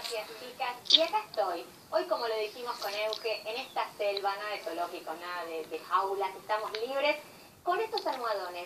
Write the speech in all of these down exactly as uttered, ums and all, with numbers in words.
Gracias, chicas. Y acá estoy. Hoy, como lo dijimos con Euge, en esta selva, nada de zoológico, nada de, de jaulas, estamos libres con estos almohadones.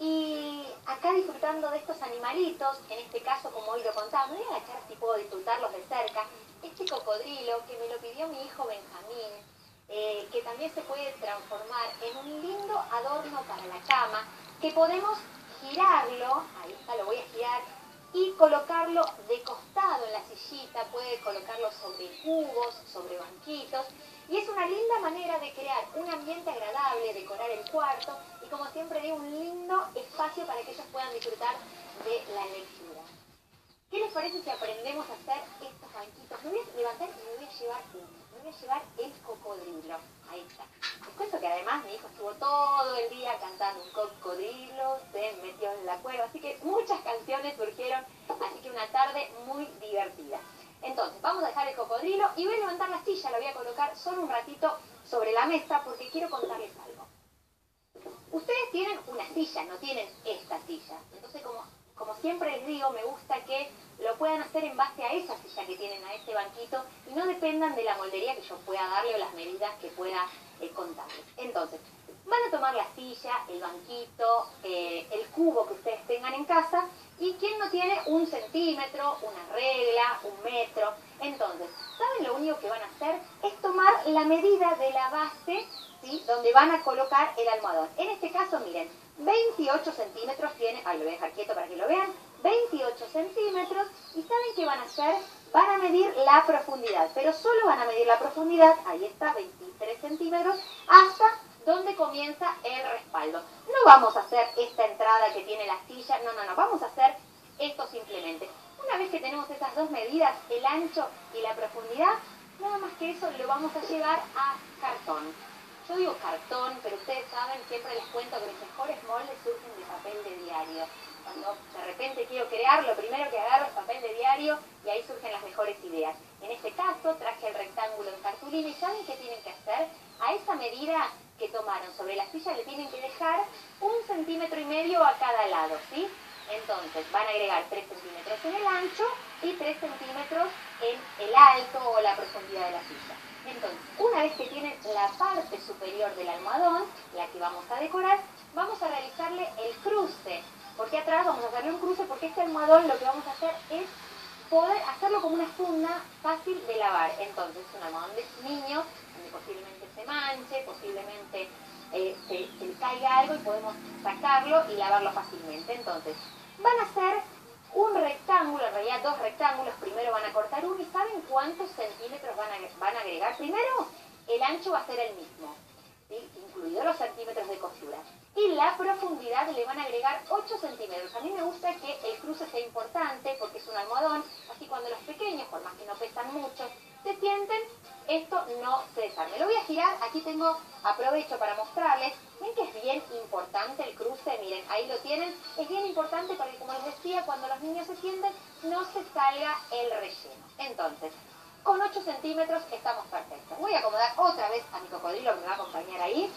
Y acá disfrutando de estos animalitos, en este caso, como hoy lo contaba, me voy a agachar si puedo disfrutarlos de cerca. Este cocodrilo que me lo pidió mi hijo Benjamín, eh, que también se puede transformar en un lindo adorno para la cama, que podemos girarlo, ahí está, lo voy a girar, y colocarlo de costado en la sillita, puede colocarlo sobre cubos, sobre banquitos, y es una linda manera de crear un ambiente agradable, decorar el cuarto, y como siempre digo, un lindo espacio para que ellos puedan disfrutar de la lectura. ¿Qué les parece si aprendemos a hacer estos banquitos? Me voy a levantar y me voy a llevar uno, me voy a llevar el cocodrilo, ahí está. Les cuento que además mi hijo estuvo todo el día cantando un cocodrilo, se metió en la cueva, así que muchas canciones surgieron, así que una tarde muy divertida. Entonces, vamos a dejar el cocodrilo y voy a levantar la silla, la voy a colocar solo un ratito sobre la mesa porque quiero contarles algo. Ustedes tienen una silla, no tienen esta silla, entonces como... Como siempre les digo, me gusta que lo puedan hacer en base a esa silla que tienen, a este banquito, y no dependan de la moldería que yo pueda darle o las medidas que pueda eh, contarles. Entonces, van a tomar la silla, el banquito, eh, el cubo que ustedes tengan en casa, y quien no tiene un centímetro, una regla, un metro. Entonces, ¿saben lo único que van a hacer? Es tomar la medida de la base, ¿sí?, donde van a colocar el almohadón. En este caso, miren, veintiocho centímetros tiene, ah, lo voy a dejar quieto para que lo vean, veintiocho centímetros, y ¿saben qué van a hacer? Van a medir la profundidad, pero solo van a medir la profundidad, ahí está, veintitrés centímetros, hasta donde comienza el respaldo. No vamos a hacer esta entrada que tiene la silla, no, no, no, vamos a hacer esto simplemente. Una vez que tenemos esas dos medidas, el ancho y la profundidad, nada más que eso lo vamos a llevar a cartón. Yo digo cartón, pero ustedes saben, siempre les cuento que los mejores moldes surgen de papel de diario. Cuando de repente quiero crear, lo primero que agarro es papel de diario y ahí surgen las mejores ideas. En este caso traje el rectángulo en cartulina y ¿saben qué tienen que hacer? A esa medida que tomaron sobre la silla le tienen que dejar un centímetro y medio a cada lado, ¿sí? Entonces van a agregar tres centímetros en el ancho y tres centímetros en el alto o la profundidad de la silla. Entonces, una vez que tienen la parte superior del almohadón, la que vamos a decorar, vamos a realizarle el cruce. Porque atrás vamos a hacerle un cruce porque este almohadón lo que vamos a hacer es poder hacerlo como una funda fácil de lavar. Entonces, es un almohadón de niño, donde posiblemente se manche, posiblemente eh, se, se le caiga algo y podemos sacarlo y lavarlo fácilmente. Entonces, van a hacer un rectángulo, en realidad dos rectángulos, primero van a cortar uno y ¿saben cuántos centímetros van a, van a agregar? Primero, el ancho va a ser el mismo, ¿sí?, incluidos los centímetros de costura. Y la profundidad le van a agregar ocho centímetros. A mí me gusta que el cruce sea importante porque es un almohadón, así cuando los pequeños, por más que no pesan mucho, se sienten, esto no se desarme. Lo voy a girar, aquí tengo, aprovecho para mostrarles, ven que es bien importante el cruce, miren, ahí lo tienen, es bien importante porque como les decía, cuando los niños se sienten, no se salga el relleno. Entonces, con ocho centímetros estamos perfectos. Voy a acomodar otra vez a mi cocodrilo que me va a acompañar ahí.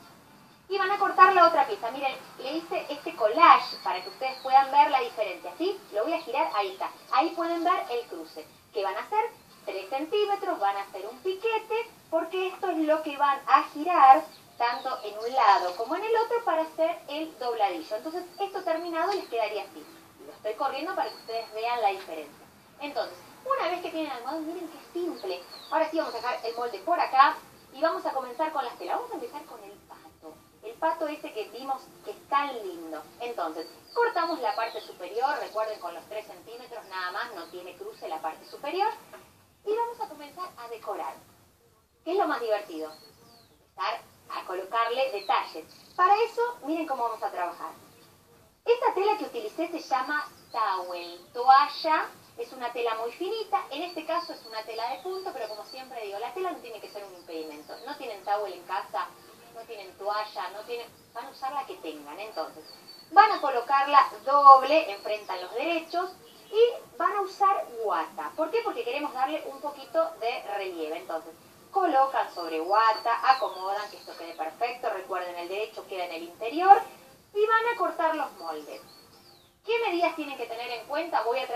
Y van a cortar la otra pieza. Miren, le hice este collage para que ustedes puedan ver la diferencia, ¿sí? Lo voy a girar, ahí está. Ahí pueden ver el cruce. ¿Qué van a hacer? tres centímetros, van a hacer un piquete, porque esto es lo que van a girar tanto en un lado como en el otro para hacer el dobladillo. Entonces, esto terminado les quedaría así. Lo estoy corriendo para que ustedes vean la diferencia. Entonces, una vez que tienen el almohadón, miren qué simple. Ahora sí vamos a dejar el molde por acá y vamos a comenzar con las telas. Vamos a empezar con el pato. El pato ese que vimos que es tan lindo. Entonces, cortamos la parte superior, recuerden con los tres centímetros nada más, no tiene cruce la parte superior. Y vamos a comenzar a decorar. ¿Qué es lo más divertido? Empezar a colocarle detalles. Para eso, miren cómo vamos a trabajar. Esta tela que utilicé se llama towel, toalla. Es una tela muy finita, en este caso es una tela de punto, pero como siempre digo, la tela no tiene que ser un impedimento. No tienen towel en casa, no tienen toalla, no tienen, van a usar la que tengan. Entonces, van a colocarla doble, enfrentan los derechos, y van a usar guata. ¿Por qué? Porque queremos darle un poquito de relieve. Entonces, colocan sobre guata, acomodan que esto quede perfecto. Recuerden, el derecho queda en el interior. Y van a cortar los moldes. ¿Qué medidas tienen que tener en cuenta? Voy a traer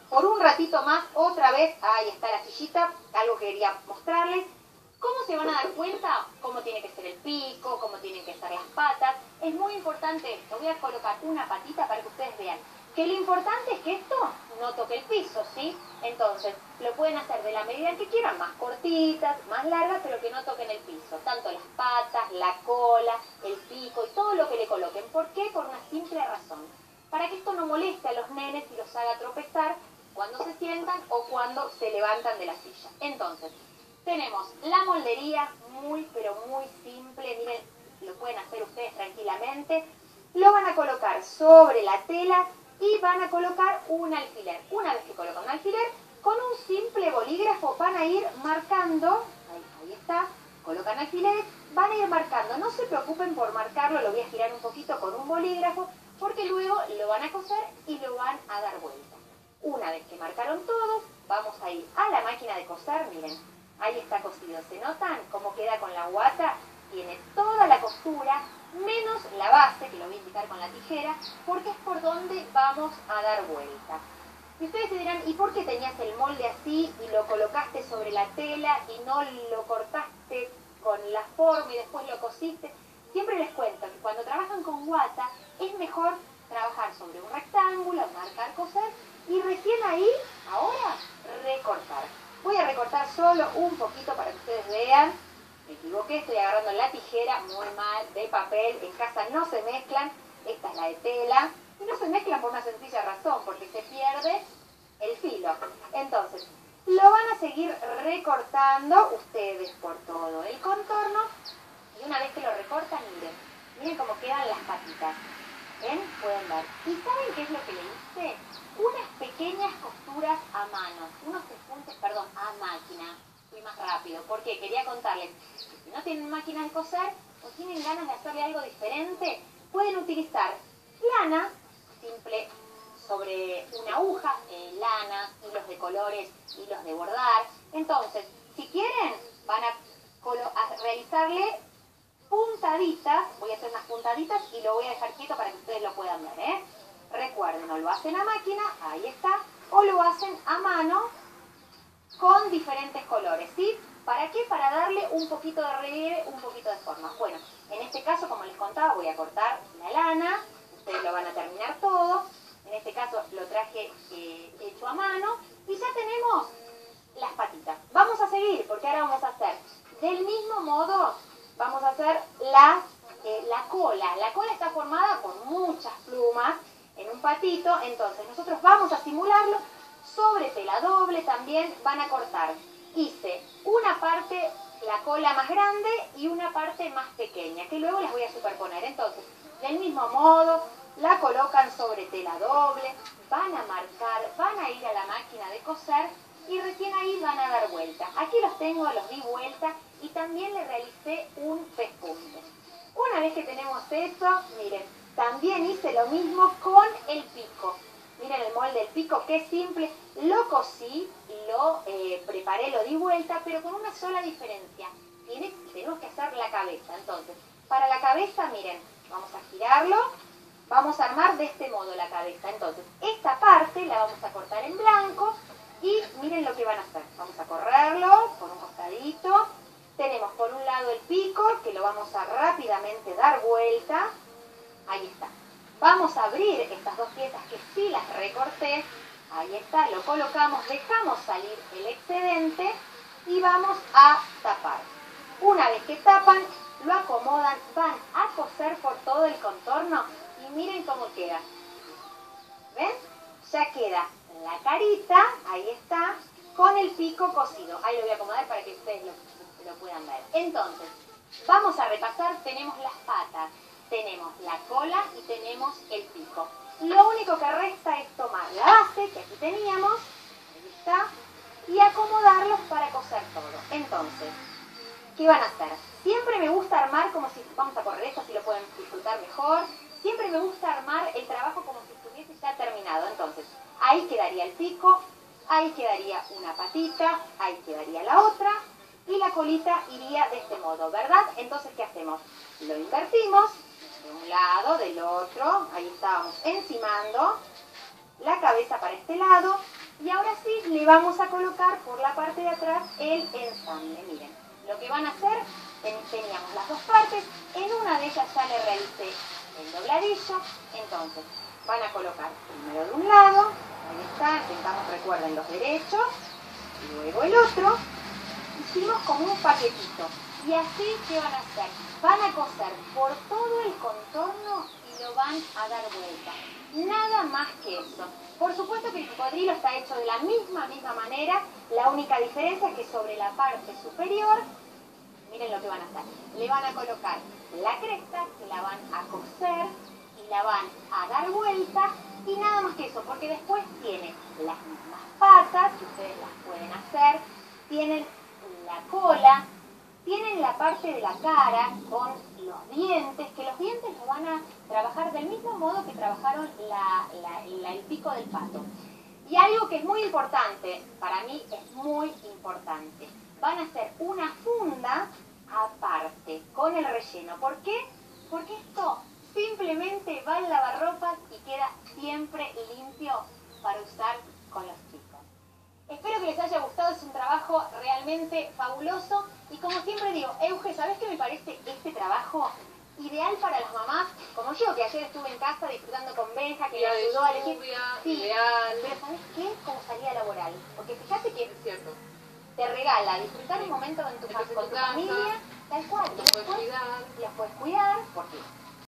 por un ratito más, otra vez, ahí está la sillita, algo que quería mostrarles. ¿Cómo se van a dar cuenta? Cómo tiene que ser el pico, cómo tienen que ser las patas. Es muy importante esto. Voy a colocar una patita para que ustedes vean que lo importante es que esto no toque el piso, ¿sí? Entonces, lo pueden hacer de la medida que quieran, más cortitas, más largas, pero que no toquen el piso. Tanto las patas, la cola, el pico y todo lo que le coloquen. ¿Por qué? Por una simple razón. Para que esto no moleste a los nenes y los haga tropezar cuando se sientan o cuando se levantan de la silla. Entonces, tenemos la moldería, muy pero muy simple. Miren, lo pueden hacer ustedes tranquilamente. Lo van a colocar sobre la tela y van a colocar un alfiler. Una vez que colocan un alfiler, con un simple bolígrafo van a ir marcando, ahí, ahí está, colocan alfileres, van a ir marcando. No se preocupen por marcarlo, lo voy a girar un poquito con un bolígrafo, porque luego lo van a coser y lo van a dar vuelta. Una vez que marcaron todos, vamos a ir a la máquina de coser, miren, ahí está cosido. ¿Se notan cómo queda con la guata? Tiene toda la costura, menos la base, que lo voy a indicar con la tijera, porque es por donde vamos a dar vuelta. Y ustedes se dirán, ¿y por qué tenías el molde así y lo colocaste sobre la tela y no lo cortaste con la forma y después lo cosiste? Siempre les cuento que cuando trabajan con guata es mejor trabajar sobre un rectángulo, marcar, coser y recién ahí, ahora, recortar. Voy a recortar solo un poquito para que ustedes vean. Me equivoqué, estoy agarrando la tijera, muy mal, de papel. En casa no se mezclan, esta es la de tela. Y no se mezclan por una sencilla razón, porque se pierde el filo. Entonces, lo van a seguir recortando ustedes por todo el contorno. Y una vez que lo recortan, miren, miren cómo quedan las patitas. ¿Ven? Pueden ver. ¿Y saben qué es lo que le hice? Unas pequeñas costuras a mano, unos pespuntes, perdón, a máquina. Fui más rápido, porque quería contarles que si no tienen máquinas de coser o tienen ganas de hacerle algo diferente, pueden utilizar lana, simple, sobre una aguja, eh, lana, hilos de colores, hilos de bordar. Entonces, si quieren, van a, a realizarle puntaditas, voy a hacer unas puntaditas y lo voy a dejar quieto para que ustedes lo puedan ver, ¿eh? Recuerden, o lo hacen a máquina, ahí está, o lo hacen a mano con diferentes colores, ¿sí? ¿Para qué? Para darle un poquito de relieve, un poquito de forma. Bueno, en este caso, como les contaba, voy a cortar la lana, ustedes lo van a terminar todo. En este caso lo traje eh, hecho a mano y ya tenemos las patitas. Vamos a seguir, porque ahora vamos a hacer del mismo modo, vamos a hacer la, eh, la cola. La cola está formada por muchas plumas en un patito, entonces nosotros vamos a simularlo sobre tela doble. También van a cortar. Hice una parte, la cola más grande y una parte más pequeña, que luego las voy a superponer. Entonces, del mismo modo, la colocan sobre tela doble, van a marcar, van a ir a la máquina de coser y recién ahí van a dar vuelta. Aquí los tengo, los di vuelta y también le realicé un pespunte. Una vez que tenemos eso, miren, también hice lo mismo con el pico. Miren el molde del pico, qué simple. Lo cosí, lo eh, preparé, lo di vuelta, pero con una sola diferencia. Tiene, tenemos que hacer la cabeza. Entonces, para la cabeza, miren, vamos a girarlo. Vamos a armar de este modo la cabeza. Entonces, esta parte la vamos a cortar en blanco y miren lo que van a hacer. Vamos a correrlo por un costadito. Tenemos por un lado el pico, que lo vamos a rápidamente dar vuelta. Ahí está. Vamos a abrir estas dos piezas que sí las recorté. Ahí está, lo colocamos, dejamos salir el excedente y vamos a tapar. Una vez que tapan, lo acomodan, van a coser por todo el contorno y miren cómo queda. ¿Ven? Ya queda la carita, ahí está, con el pico cosido. Ahí lo voy a acomodar para que ustedes lo, lo puedan ver. Entonces, vamos a repasar, tenemos las patas, tenemos la cola y tenemos el pico. Lo único que resta es tomar la base, que aquí teníamos, ahí está, y acomodarlos para coser todo. Entonces, ¿qué van a hacer? Siempre me gusta armar como si, vamos a correr esto, así lo pueden disfrutar mejor. Siempre me gusta armar el trabajo como si estuviese ya terminado. Entonces, ahí quedaría el pico, ahí quedaría una patita, ahí quedaría la otra, y la colita iría de este modo, ¿verdad? Entonces, ¿qué hacemos? Lo invertimos, de un lado, del otro, ahí estábamos encimando, la cabeza para este lado, Y ahora sí, le vamos a colocar por la parte de atrás el ensamble. Miren, lo que van a hacer, teníamos las dos partes, en una de ellas ya le realicé el dobladillo, entonces van a colocar primero de un lado, ahí está, intentamos, recuerden, los derechos, y luego el otro, hicimos como un paquetito. Y así, ¿qué van a hacer? Van a coser por todo el contorno y lo van a dar vuelta. Nada más que eso. Por supuesto que el cocodrilo está hecho de la misma, misma manera. La única diferencia es que sobre la parte superior, miren lo que van a hacer. Le van a colocar la cresta, que la van a coser y la van a dar vuelta. Y nada más que eso, porque después tiene las mismas patas, que ustedes las pueden hacer. Tienen la cola. Tienen la parte de la cara con los dientes, que los dientes los van a trabajar del mismo modo que trabajaron la, la, la, el pico del pato. Y algo que es muy importante, para mí es muy importante, van a hacer una funda aparte con el relleno. ¿Por qué? Porque esto simplemente va al lavarropas y queda siempre limpio para usar con los chicos. Espero que les haya gustado, es un trabajo realmente fabuloso. Y como siempre digo, Euge, ¿sabés qué me parece este trabajo? Ideal para las mamás, como yo, que ayer estuve en casa disfrutando con Benja, que me ayudó a elegir. Sí, ideal. Pero ¿sabés qué? Como salida laboral. Porque fíjate que Es cierto. te regala disfrutar un momento en tu, Después en con tu tu casa, familia, tal cual. Los puedes cuidar. Las puedes cuidar, porque